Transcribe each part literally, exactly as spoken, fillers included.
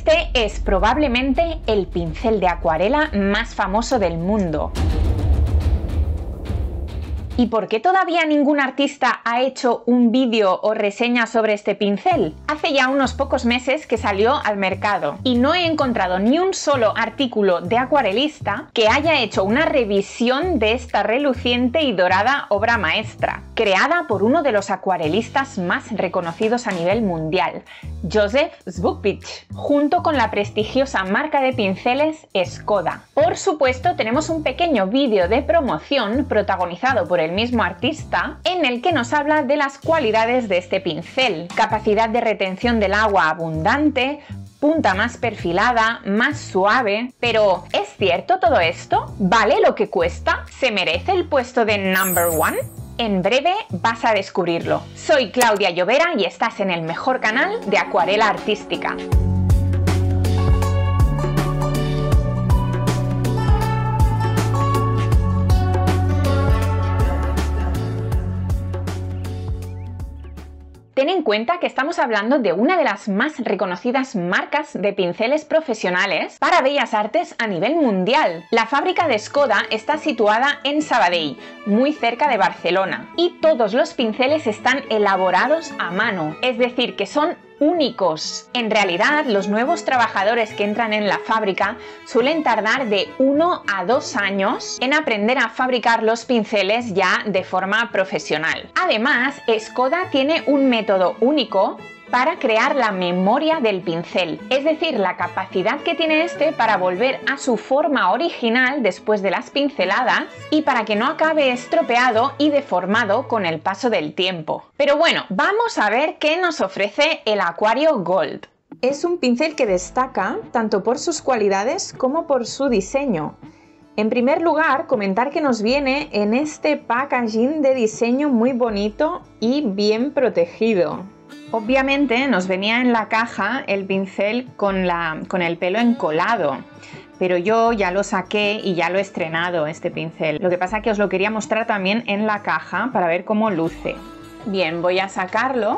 Este es probablemente el pincel de acuarela más famoso del mundo. ¿Y por qué todavía ningún artista ha hecho un vídeo o reseña sobre este pincel? Hace ya unos pocos meses que salió al mercado y no he encontrado ni un solo artículo de acuarelista que haya hecho una revisión de esta reluciente y dorada obra maestra, creada por uno de los acuarelistas más reconocidos a nivel mundial, Joseph Zbukvich, junto con la prestigiosa marca de pinceles Škoda. Por supuesto, tenemos un pequeño vídeo de promoción protagonizado por el mismo artista, en el que nos habla de las cualidades de este pincel: capacidad de retención del agua abundante, punta más perfilada, más suave. Pero, ¿es cierto todo esto? ¿Vale lo que cuesta? ¿Se merece el puesto de number one? En breve vas a descubrirlo. Soy Claudia Llovera y estás en el mejor canal de acuarela artística. Ten en cuenta que estamos hablando de una de las más reconocidas marcas de pinceles profesionales para bellas artes a nivel mundial. La fábrica de Škoda está situada en Sabadell, muy cerca de Barcelona, y todos los pinceles están elaborados a mano, es decir, que son únicos. En realidad, los nuevos trabajadores que entran en la fábrica suelen tardar de uno a dos años en aprender a fabricar los pinceles ya de forma profesional. Además, Škoda tiene un método único para crear la memoria del pincel, es decir, la capacidad que tiene este para volver a su forma original después de las pinceladas y para que no acabe estropeado y deformado con el paso del tiempo. Pero bueno, vamos a ver qué nos ofrece el Aquario Gold. Es un pincel que destaca tanto por sus cualidades como por su diseño. En primer lugar, comentar que nos viene en este packaging de diseño muy bonito y bien protegido. Obviamente nos venía en la caja el pincel con, la, con el pelo encolado, pero yo ya lo saqué y ya lo he estrenado este pincel. Lo que pasa es que os lo quería mostrar también en la caja para ver cómo luce. Bien, voy a sacarlo.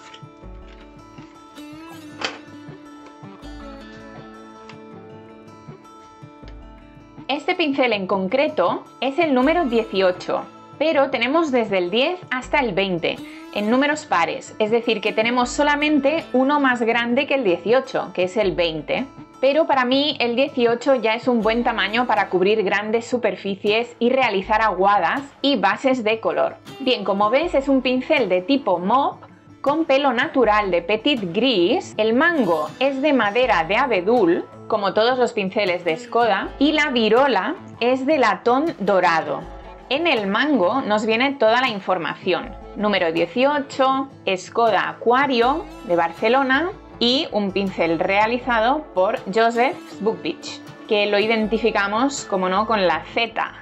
Este pincel en concreto es el número dieciocho. Pero tenemos desde el diez hasta el veinte, en números pares, es decir, que tenemos solamente uno más grande que el dieciocho, que es el veinte. Pero para mí el dieciocho ya es un buen tamaño para cubrir grandes superficies y realizar aguadas y bases de color. Bien, como ves, es un pincel de tipo mop, con pelo natural de petit gris, el mango es de madera de abedul, como todos los pinceles de Škoda, y la virola es de latón dorado. En el mango nos viene toda la información: número dieciocho, Škoda Aquario de Barcelona y un pincel realizado por Joseph Zbukvich, que lo identificamos, como no, con la Z.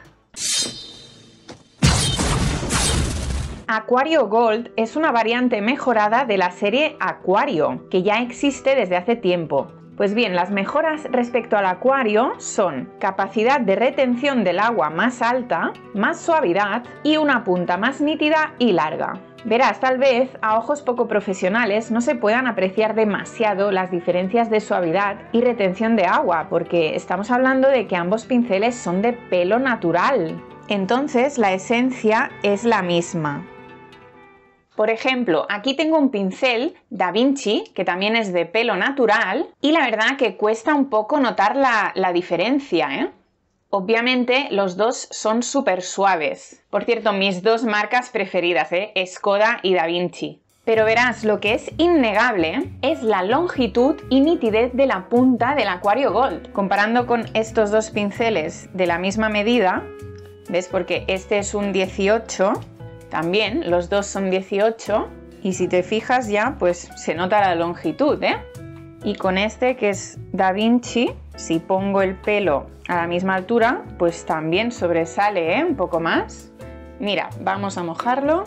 Aquario Gold es una variante mejorada de la serie Aquario, que ya existe desde hace tiempo. Pues bien, las mejoras respecto al Aquario son capacidad de retención del agua más alta, más suavidad y una punta más nítida y larga. Verás, tal vez a ojos poco profesionales no se puedan apreciar demasiado las diferencias de suavidad y retención de agua, porque estamos hablando de que ambos pinceles son de pelo natural. Entonces la esencia es la misma. Por ejemplo, aquí tengo un pincel Da Vinci, que también es de pelo natural, y la verdad que cuesta un poco notar la, la diferencia, ¿eh? Obviamente los dos son súper suaves. Por cierto, mis dos marcas preferidas, ¿eh? Škoda y Da Vinci. Pero verás, lo que es innegable es la longitud y nitidez de la punta del Aquario Gold. Comparando con estos dos pinceles de la misma medida, ¿ves? Porque este es un dieciocho... También los dos son dieciocho y si te fijas ya pues se nota la longitud, ¿eh? Y con este que es Da Vinci, si pongo el pelo a la misma altura pues también sobresale, ¿eh? Un poco más. Mira, vamos a mojarlo.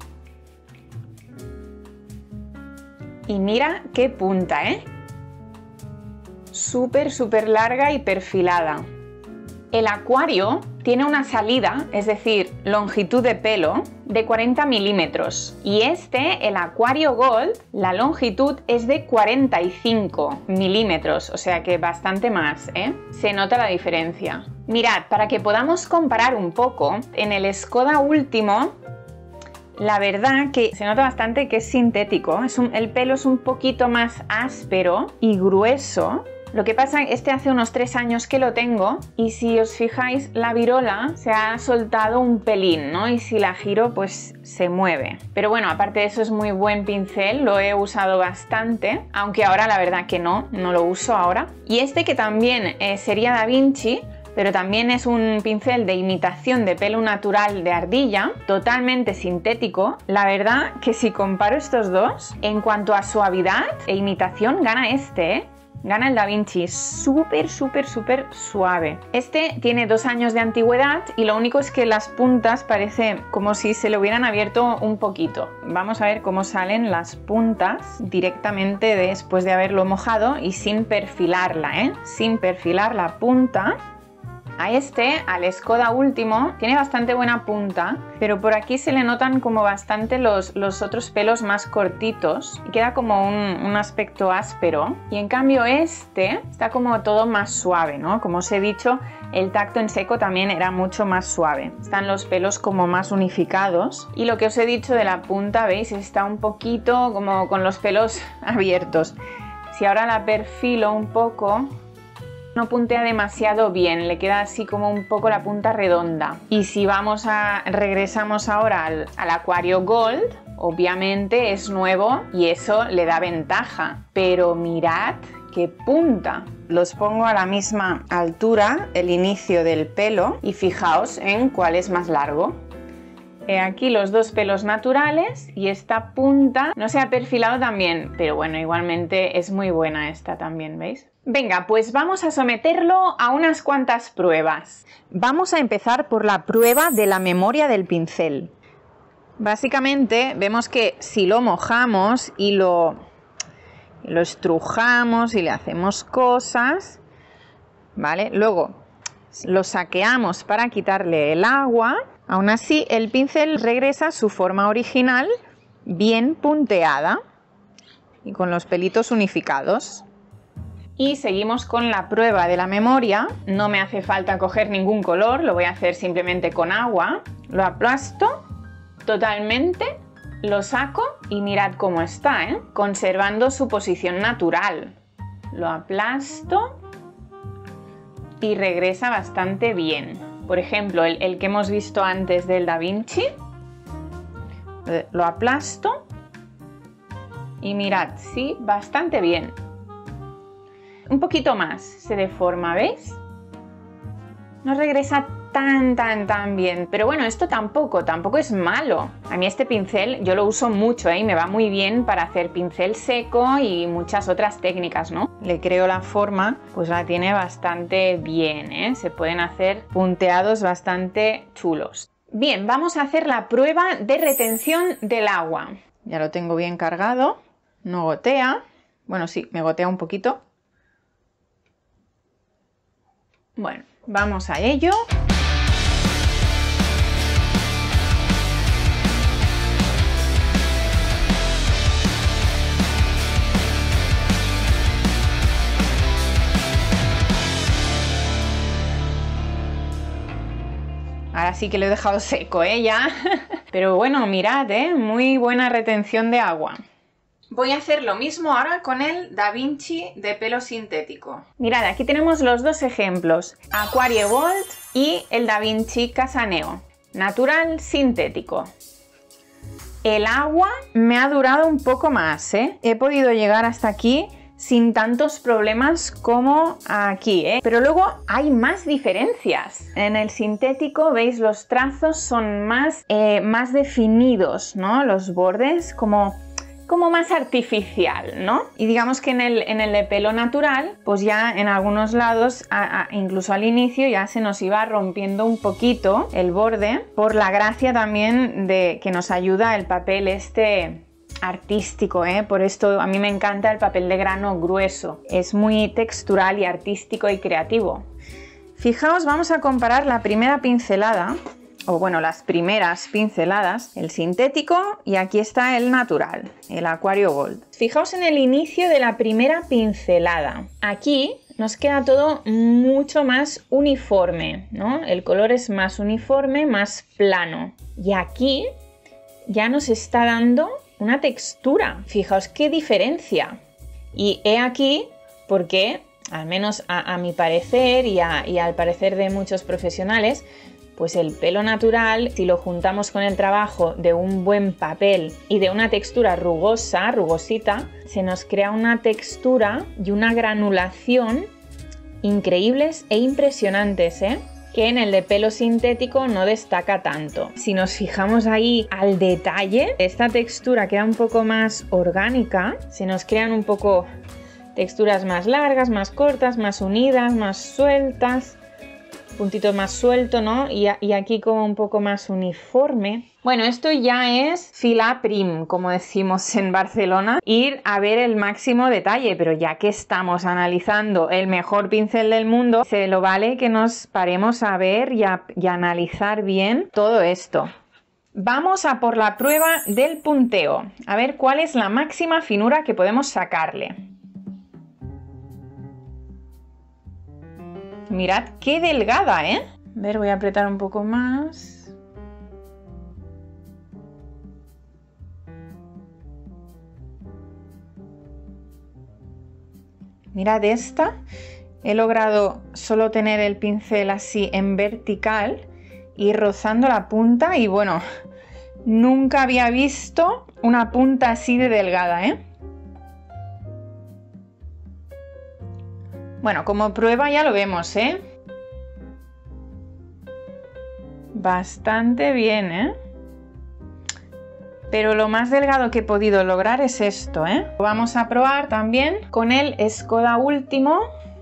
Y mira qué punta, ¿eh? Súper, súper larga y perfilada. El acuario tiene una salida, es decir, longitud de pelo, de cuarenta milímetros. Y este, el Aquario Gold, la longitud es de cuarenta y cinco milímetros, o sea que bastante más, ¿eh? Se nota la diferencia. Mirad, para que podamos comparar un poco, en el Skoda Ultimo, la verdad que se nota bastante que es sintético. Es un, el pelo es un poquito más áspero y grueso. Lo que pasa, este hace unos tres años que lo tengo y si os fijáis la virola se ha soltado un pelín, ¿no? Y si la giro pues se mueve. Pero bueno, aparte de eso es muy buen pincel, lo he usado bastante, aunque ahora la verdad que no, no lo uso ahora. Y este que también eh, sería Da Vinci, pero también es un pincel de imitación de pelo natural de ardilla, totalmente sintético. La verdad que si comparo estos dos, en cuanto a suavidad e imitación gana este, ¿eh? Gana el Da Vinci, súper, súper, súper suave. Este tiene dos años de antigüedad y lo único es que las puntas parece como si se le hubieran abierto un poquito. Vamos a ver cómo salen las puntas directamente después de haberlo mojado y sin perfilarla, ¿eh? Sin perfilar la punta. A este, al Skoda Ultimo, tiene bastante buena punta, pero por aquí se le notan como bastante los, los otros pelos más cortitos y queda como un, un aspecto áspero. Y en cambio este está como todo más suave, ¿no? Como os he dicho, el tacto en seco también era mucho más suave. Están los pelos como más unificados. Y lo que os he dicho de la punta, ¿veis? Está un poquito como con los pelos abiertos. Si ahora la perfilo un poco, no puntea demasiado bien, le queda así como un poco la punta redonda. Y si vamos a regresamos ahora al, al Aquario Gold, obviamente es nuevo y eso le da ventaja. Pero mirad qué punta. Los pongo a la misma altura, el inicio del pelo, y fijaos en cuál es más largo. He aquí los dos pelos naturales y esta punta no se ha perfilado también, pero bueno, igualmente es muy buena esta también, ¿veis? Venga, pues vamos a someterlo a unas cuantas pruebas. Vamos a empezar por la prueba de la memoria del pincel. Básicamente vemos que si lo mojamos y lo, lo estrujamos y le hacemos cosas, ¿vale? Luego lo saqueamos para quitarle el agua. Aún así, el pincel regresa a su forma original, bien punteada y con los pelitos unificados. Y seguimos con la prueba de la memoria. No me hace falta coger ningún color, lo voy a hacer simplemente con agua. Lo aplasto totalmente, lo saco y mirad cómo está, ¿eh? Conservando su posición natural. Lo aplasto y regresa bastante bien. Por ejemplo, el, el que hemos visto antes del Da Vinci, lo aplasto y mirad, sí, bastante bien. Un poquito más se deforma, ¿veis? No regresa tan, tan, tan bien. Pero bueno, esto tampoco, tampoco es malo. A mí este pincel yo lo uso mucho, ¿eh? Y me va muy bien para hacer pincel seco y muchas otras técnicas, ¿no? Le creo la forma, pues la tiene bastante bien, ¿eh? Se pueden hacer punteados bastante chulos. Bien, vamos a hacer la prueba de retención del agua. Ya lo tengo bien cargado, no gotea. Bueno, sí, me gotea un poquito. Bueno, vamos a ello. Ahora sí que lo he dejado seco, ¿eh? Ya. Pero bueno, mirad, ¿eh? Muy buena retención de agua. Voy a hacer lo mismo ahora con el Da Vinci de pelo sintético. Mirad, aquí tenemos los dos ejemplos, Aquario Gold y el Da Vinci Casaneo, natural sintético. El agua me ha durado un poco más, ¿eh? He podido llegar hasta aquí sin tantos problemas como aquí, ¿eh? Pero luego hay más diferencias. En el sintético, veis, los trazos son más, eh, más definidos, ¿no? Los bordes como... como más artificial, ¿no? Y digamos que en el, en el de pelo natural, pues ya en algunos lados, a, a, incluso al inicio, ya se nos iba rompiendo un poquito el borde, por la gracia también de que nos ayuda el papel este artístico, ¿eh? Por esto a mí me encanta el papel de grano grueso, es muy textural y artístico y creativo. Fijaos, vamos a comparar la primera pincelada, o bueno, las primeras pinceladas, el sintético, y aquí está el natural, el Aquario Gold. Fijaos en el inicio de la primera pincelada. Aquí nos queda todo mucho más uniforme, ¿no? El color es más uniforme, más plano. Y aquí ya nos está dando una textura. Fijaos qué diferencia. Y he aquí porque, al menos a, a mi parecer y, a, y al parecer de muchos profesionales, pues el pelo natural, si lo juntamos con el trabajo de un buen papel y de una textura rugosa, rugosita, se nos crea una textura y una granulación increíbles e impresionantes, ¿eh? Que en el de pelo sintético no destaca tanto. Si nos fijamos ahí al detalle, esta textura queda un poco más orgánica, se nos crean un poco texturas más largas, más cortas, más unidas, más sueltas, puntito más suelto, ¿no? Y, y aquí como un poco más uniforme. Bueno, esto ya es filar prim, como decimos en Barcelona, ir a ver el máximo detalle, pero ya que estamos analizando el mejor pincel del mundo, se lo vale que nos paremos a ver y a, y a analizar bien todo esto. Vamos a por la prueba del punteo, a ver cuál es la máxima finura que podemos sacarle. Mirad qué delgada, ¿eh? A ver, voy a apretar un poco más. Mirad esta. He logrado solo tener el pincel así en vertical y rozando la punta y bueno, nunca había visto una punta así de delgada, ¿eh? Bueno, como prueba ya lo vemos, ¿eh? Bastante bien, ¿eh? Pero lo más delgado que he podido lograr es esto, ¿eh? Vamos a probar también con el Escoda Ultimo.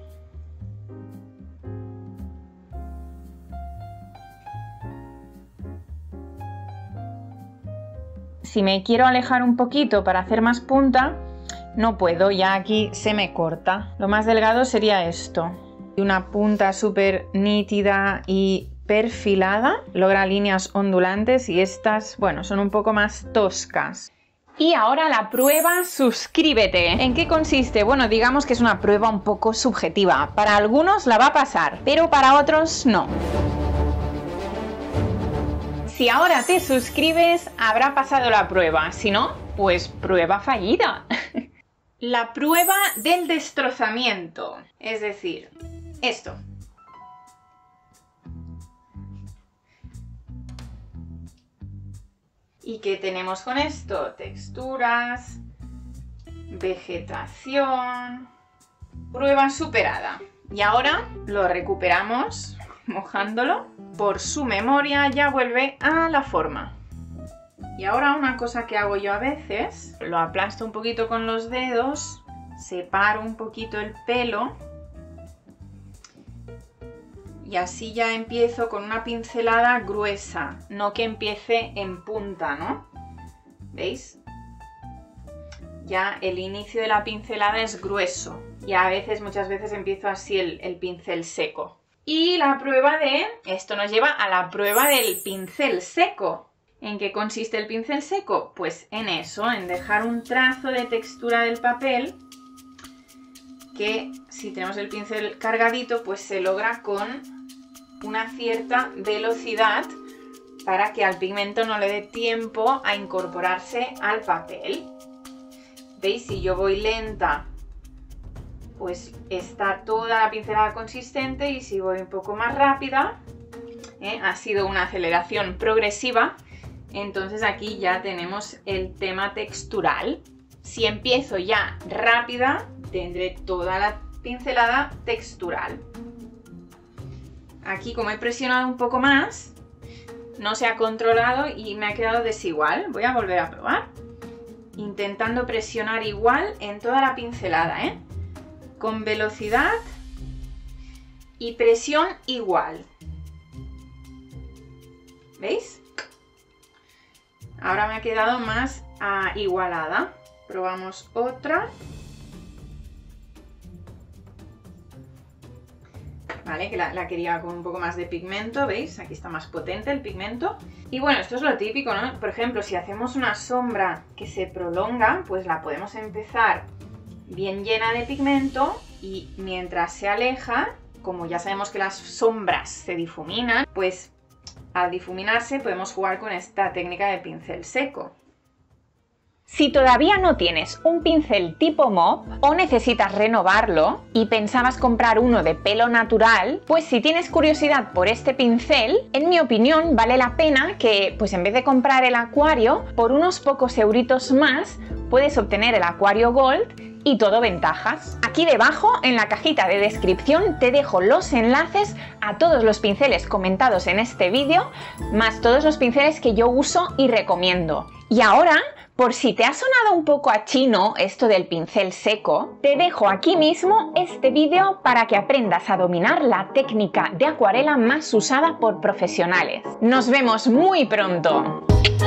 Si me quiero alejar un poquito para hacer más punta, no puedo, ya aquí se me corta. Lo más delgado sería esto. Una punta súper nítida y perfilada. Logra líneas ondulantes y estas, bueno, son un poco más toscas. Y ahora la prueba suscríbete. ¿En qué consiste? Bueno, digamos que es una prueba un poco subjetiva. Para algunos la va a pasar, pero para otros no. Si ahora te suscribes, habrá pasado la prueba. Si no, pues prueba fallida. La prueba del destrozamiento, es decir, esto. ¿Y qué tenemos con esto? Texturas, vegetación, prueba superada. Y ahora lo recuperamos mojándolo. Por su memoria ya vuelve a la forma. Y ahora una cosa que hago yo a veces, lo aplasto un poquito con los dedos, separo un poquito el pelo y así ya empiezo con una pincelada gruesa, no que empiece en punta, ¿no? ¿Veis? Ya el inicio de la pincelada es grueso y a veces, muchas veces empiezo así el, el pincel seco. Y la prueba de... esto nos lleva a la prueba del pincel seco. ¿En qué consiste el pincel seco? Pues en eso, en dejar un trazo de textura del papel que si tenemos el pincel cargadito pues se logra con una cierta velocidad para que al pigmento no le dé tiempo a incorporarse al papel. ¿Veis? Si yo voy lenta pues está toda la pincelada consistente y si voy un poco más rápida, ¿eh? Ha sido una aceleración progresiva. Entonces aquí ya tenemos el tema textural. Si empiezo ya rápida, tendré toda la pincelada textural. Aquí, como he presionado un poco más, no se ha controlado y me ha quedado desigual. Voy a volver a probar. Intentando presionar igual en toda la pincelada, ¿eh? Con velocidad y presión igual. ¿Veis? Ahora me ha quedado más uh, igualada. Probamos otra. ¿vale? Que la, la quería con un poco más de pigmento, ¿veis? Aquí está más potente el pigmento. Y bueno, esto es lo típico, ¿no? Por ejemplo, si hacemos una sombra que se prolonga, pues la podemos empezar bien llena de pigmento y mientras se aleja, como ya sabemos que las sombras se difuminan, pues al difuminarse podemos jugar con esta técnica de pincel seco. Si todavía no tienes un pincel tipo mop o necesitas renovarlo y pensabas comprar uno de pelo natural, pues si tienes curiosidad por este pincel, en mi opinión vale la pena que, pues en vez de comprar el Aquario, por unos pocos euritos más puedes obtener el Aquario Gold y todo ventajas. Aquí debajo en la cajita de descripción te dejo los enlaces a todos los pinceles comentados en este vídeo, más todos los pinceles que yo uso y recomiendo. Y ahora, por si te ha sonado un poco a chino esto del pincel seco, te dejo aquí mismo este vídeo para que aprendas a dominar la técnica de acuarela más usada por profesionales. ¡Nos vemos muy pronto!